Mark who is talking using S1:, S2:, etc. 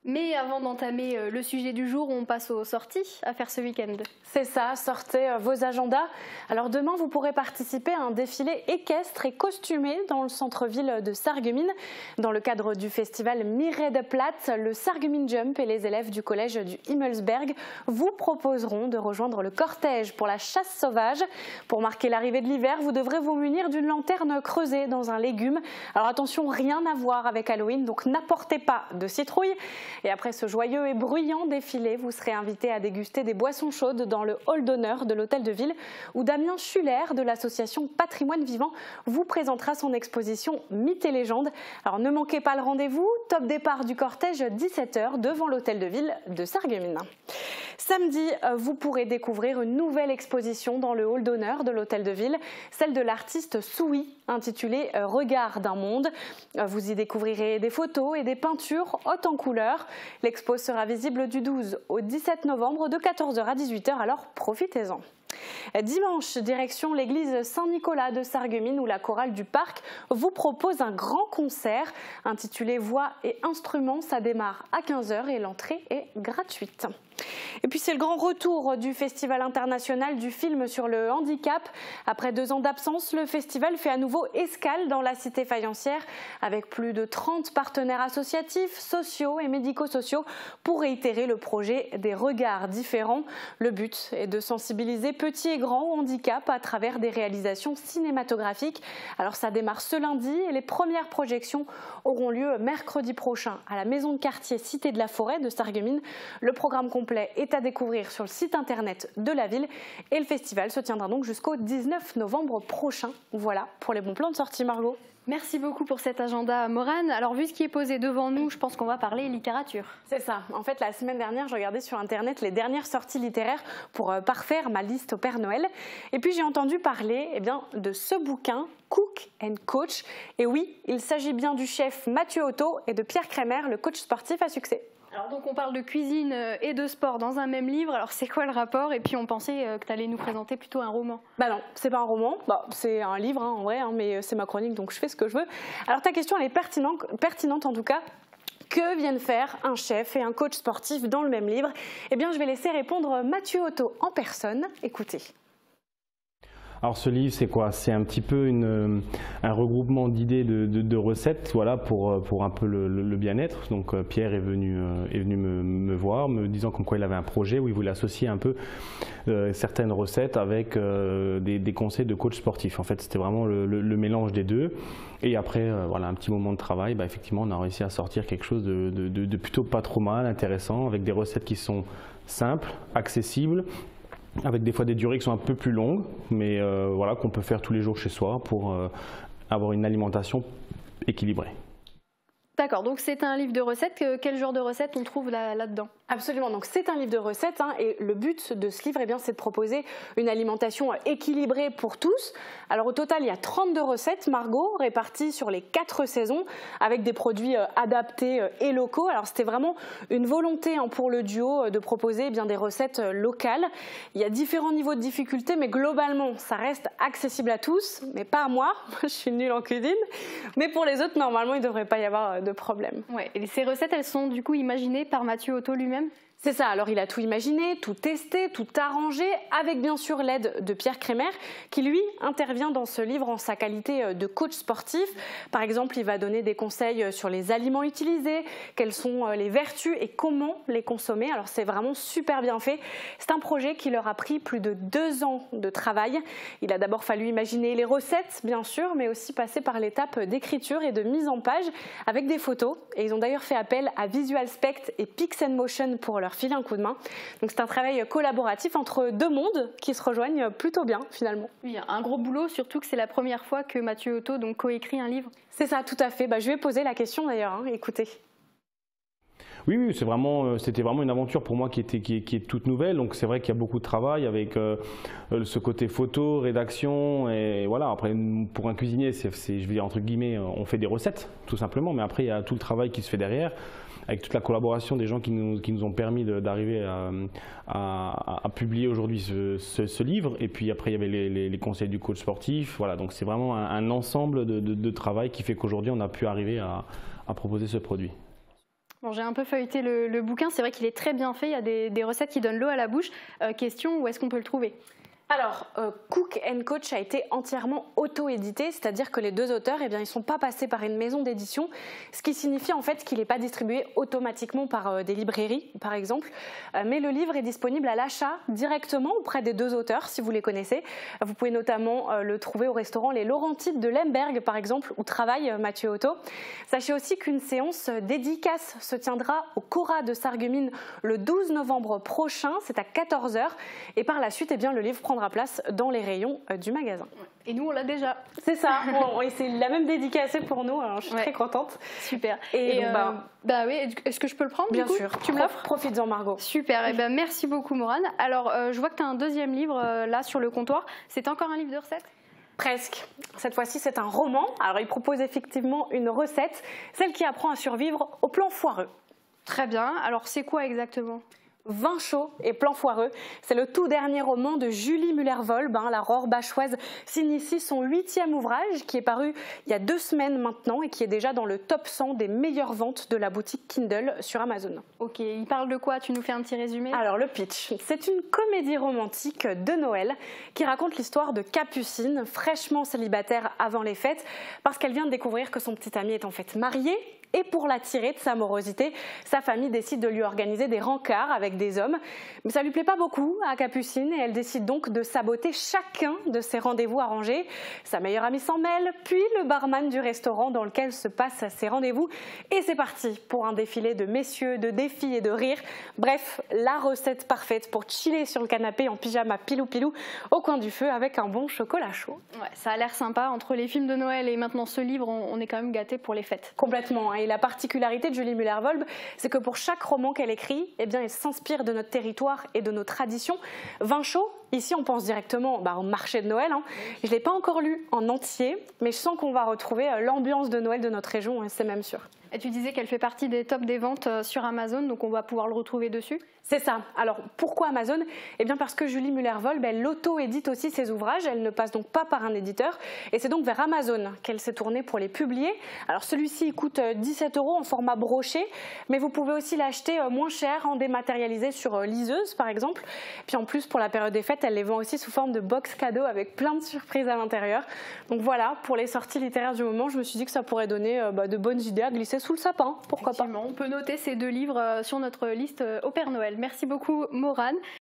S1: Mais avant d'entamer le sujet du jour, on passe aux sorties à faire ce week-end.
S2: C'est ça, sortez vos agendas. Alors demain, vous pourrez participer à un défilé équestre et costumé dans le centre-ville de Sarreguemines. Dans le cadre du festival Miredeplatt, le Sarreguemines Jump et les élèves du collège du Himmelsberg vous proposeront de rejoindre le cortège pour la chasse sauvage. Pour marquer l'arrivée de l'hiver, vous devrez vous munir d'une lanterne creusée dans un légume. Alors attention, rien à voir avec Halloween, donc n'apportez pas de citrouille. Et après ce joyeux et bruyant défilé, vous serez invité à déguster des boissons chaudes dans le hall d'honneur de l'hôtel de ville où Damien Schuller de l'association Patrimoine Vivant vous présentera son exposition Mythes et légendes. Alors ne manquez pas le rendez-vous, top départ du cortège 17h devant l'hôtel de ville de Sarreguemines. Samedi, vous pourrez découvrir une nouvelle exposition dans le hall d'honneur de l'hôtel de ville, celle de l'artiste Soui, intitulée Regard d'un monde. Vous y découvrirez des photos et des peintures hautes en couleurs. L'expo sera visible du 12 au 17 novembre de 14h à 18h, alors profitez-en. Dimanche, direction l'église Saint-Nicolas de Sarreguemines où la chorale du parc vous propose un grand concert intitulé Voix et instruments. Ça démarre à 15h et l'entrée est gratuite. Et puis c'est le grand retour du Festival international du film sur le handicap. Après 2 ans d'absence, le festival fait à nouveau escale dans la cité faïencière avec plus de 30 partenaires associatifs, sociaux et médico-sociaux pour réitérer le projet des regards différents. Le but est de sensibiliser petits et grands au handicap à travers des réalisations cinématographiques. Alors ça démarre ce lundi et les premières projections auront lieu mercredi prochain à la maison de quartier Cité de la Forêt de Sarreguemines. Le programme complet est à découvrir sur le site internet de la ville et le festival se tiendra donc jusqu'au 19 novembre prochain. Voilà pour les bons plans de sortie, Margot.
S1: Merci beaucoup pour cet agenda, Morane. Alors vu ce qui est posé devant nous, je pense qu'on va parler littérature.
S2: C'est ça. En fait, la semaine dernière, je regardais sur internet les dernières sorties littéraires pour parfaire ma liste au Père Noël. Et puis j'ai entendu parler de ce bouquin, Cook and Coach. Et oui, il s'agit bien du chef Mathieu Otto et de Pierre Crémer, le coach sportif à succès.
S1: Alors donc on parle de cuisine et de sport dans un même livre, alors c'est quoi le rapport? Et puis on pensait que tu allais nous présenter plutôt un roman.
S2: Bah non, c'est pas un roman, c'est un livre en vrai, mais c'est ma chronique donc je fais ce que je veux. Alors ta question elle est pertinente en tout cas. Que viennent faire un chef et un coach sportif dans le même livre? Eh bien je vais laisser répondre Mathieu Otto en personne, écoutez.
S3: Alors ce livre, c'est quoi? C'est un petit peu un regroupement d'idées de recettes, voilà, pour un peu le bien-être. Donc Pierre est venu me voir, me disant comme quoi il avait un projet où il voulait associer un peu certaines recettes avec des conseils de coach sportif. En fait, c'était vraiment le mélange des deux. Et après, voilà, un petit moment de travail, effectivement, on a réussi à sortir quelque chose de plutôt pas trop mal, intéressant, avec des recettes qui sont simples, accessibles, avec des fois des durées qui sont un peu plus longues, mais voilà, qu'on peut faire tous les jours chez soi pour avoir une alimentation équilibrée.
S1: D'accord, donc c'est un livre de recettes. Quel genre de recettes on trouve là-dedans?
S2: Absolument, donc c'est un livre de recettes et le but de ce livre, c'est de proposer une alimentation équilibrée pour tous. Alors au total, il y a 32 recettes, Margot, réparties sur les 4 saisons avec des produits adaptés et locaux. Alors c'était vraiment une volonté pour le duo de proposer des recettes locales. Il y a différents niveaux de difficulté, mais globalement, ça reste accessible à tous, mais pas à moi, je suis nulle en cuisine. Mais pour les autres, normalement, il ne devrait pas y avoir de problème.
S1: Ouais, et ces recettes, elles sont du coup imaginées par Mathieu Otto lui-même?
S2: C'est ça, alors il a tout imaginé, tout testé, tout arrangé, avec bien sûr l'aide de Pierre Crémer, qui lui intervient dans ce livre en sa qualité de coach sportif. Par exemple, il va donner des conseils sur les aliments utilisés, quelles sont les vertus et comment les consommer. Alors c'est vraiment super bien fait. C'est un projet qui leur a pris plus de 2 ans de travail. Il a d'abord fallu imaginer les recettes, bien sûr, mais aussi passer par l'étape d'écriture et de mise en page avec des photos. Et ils ont d'ailleurs fait appel à Visual Spect et Pix & Motion pour leur filer un coup de main. Donc c'est un travail collaboratif entre 2 mondes qui se rejoignent plutôt bien finalement.
S1: Oui, un gros boulot, surtout que c'est la première fois que Mathieu Otto coécrit un livre.
S2: C'est ça, tout à fait. Je vais poser la question d'ailleurs, écoutez.
S3: Oui, c'était vraiment une aventure pour moi qui est toute nouvelle. Donc c'est vrai qu'il y a beaucoup de travail avec ce côté photo, rédaction et voilà. Après, pour un cuisinier, je vais dire entre guillemets, on fait des recettes tout simplement. Mais après, il y a tout le travail qui se fait derrière, avec toute la collaboration des gens qui nous ont permis d'arriver à publier aujourd'hui ce livre. Et puis après, il y avait les conseils du coach sportif. Voilà, donc c'est vraiment un ensemble de travail qui fait qu'aujourd'hui, on a pu arriver à proposer ce produit.
S1: Bon, j'ai un peu feuilleté le bouquin, c'est vrai qu'il est très bien fait, il y a des recettes qui donnent l'eau à la bouche. Question, où est-ce qu'on peut le trouver ?
S2: Alors, Cook & Coach a été entièrement auto-édité, c'est-à-dire que les deux auteurs, eh bien, ils ne sont pas passés par une maison d'édition, ce qui signifie en fait qu'il n'est pas distribué automatiquement par des librairies, par exemple, mais le livre est disponible à l'achat directement auprès des deux auteurs, si vous les connaissez. Vous pouvez notamment le trouver au restaurant Les Laurentides de Lemberg, par exemple, où travaille Mathieu Otto. Sachez aussi qu'une séance dédicace se tiendra au Cora de Sarreguemines le 12 novembre prochain, c'est à 14 h, et par la suite, eh bien, le livre prendra place dans les rayons du magasin.
S1: Et nous, on l'a déjà.
S2: C'est ça, et c'est la même dédicacée pour nous, alors je suis très contente.
S1: Super.
S2: Et donc,
S1: bah oui, est-ce que je peux le prendre
S2: bien
S1: du coup ?
S2: sûr,
S1: tu me l'offres ?
S2: Profites-en Margot.
S1: Super, et ben merci beaucoup Morane. Alors, je vois que tu as un deuxième livre là sur le comptoir. C'est encore un livre de recettes ?
S2: Presque. Cette fois-ci, c'est un roman. Alors, il propose effectivement une recette, celle qui apprend à survivre au plan foireux.
S1: Très bien. Alors, c'est quoi exactement ?
S2: Vin chaud et plan foireux, c'est le tout dernier roman de Julie Muller-Volb. La Rohrbachchoise signe ici son 8e ouvrage qui est paru il y a 2 semaines maintenant et qui est déjà dans le top 100 des meilleures ventes de la boutique Kindle sur Amazon.
S1: Ok, il parle de quoi ? Tu nous fais un petit résumé ?
S2: Alors le pitch, c'est une comédie romantique de Noël qui raconte l'histoire de Capucine, fraîchement célibataire avant les fêtes, parce qu'elle vient de découvrir que son petit ami est en fait marié. Et pour l'attirer de sa morosité, sa famille décide de lui organiser des rencarts avec des hommes. Mais ça ne lui plaît pas beaucoup à Capucine et elle décide donc de saboter chacun de ses rendez-vous arrangés. Sa meilleure amie s'en mêle, puis le barman du restaurant dans lequel se passent ses rendez-vous. Et c'est parti pour un défilé de messieurs, de défis et de rires. Bref, la recette parfaite pour chiller sur le canapé en pyjama pilou-pilou au coin du feu avec un bon chocolat chaud.
S1: Ouais, ça a l'air sympa. Entre les films de Noël et maintenant ce livre, on est quand même gâtés pour les fêtes.
S2: Complètement. Et la particularité de Julie Muller-Volb, c'est que pour chaque roman qu'elle écrit, eh bien, elle s'inspire de notre territoire et de nos traditions. Vin chaud, ici on pense directement au marché de Noël. Je ne l'ai pas encore lu en entier, mais je sens qu'on va retrouver l'ambiance de Noël de notre région, c'est même sûr.
S1: Et tu disais qu'elle fait partie des tops des ventes sur Amazon, donc on va pouvoir le retrouver dessus ?
S2: C'est ça. Alors pourquoi Amazon ? Eh bien parce que Julie Muller-Volb, elle auto-édite aussi ses ouvrages, elle ne passe donc pas par un éditeur, et c'est donc vers Amazon qu'elle s'est tournée pour les publier. Alors celui-ci coûte 17 € en format broché, mais vous pouvez aussi l'acheter moins cher en dématérialisé sur liseuse par exemple. Puis en plus pour la période des fêtes, elle les vend aussi sous forme de box cadeau avec plein de surprises à l'intérieur. Donc voilà, pour les sorties littéraires du moment, je me suis dit que ça pourrait donner de bonnes idées à glisser sous le sapin, pourquoi pas.
S1: On peut noter ces 2 livres sur notre liste au Père Noël. Merci beaucoup Morane.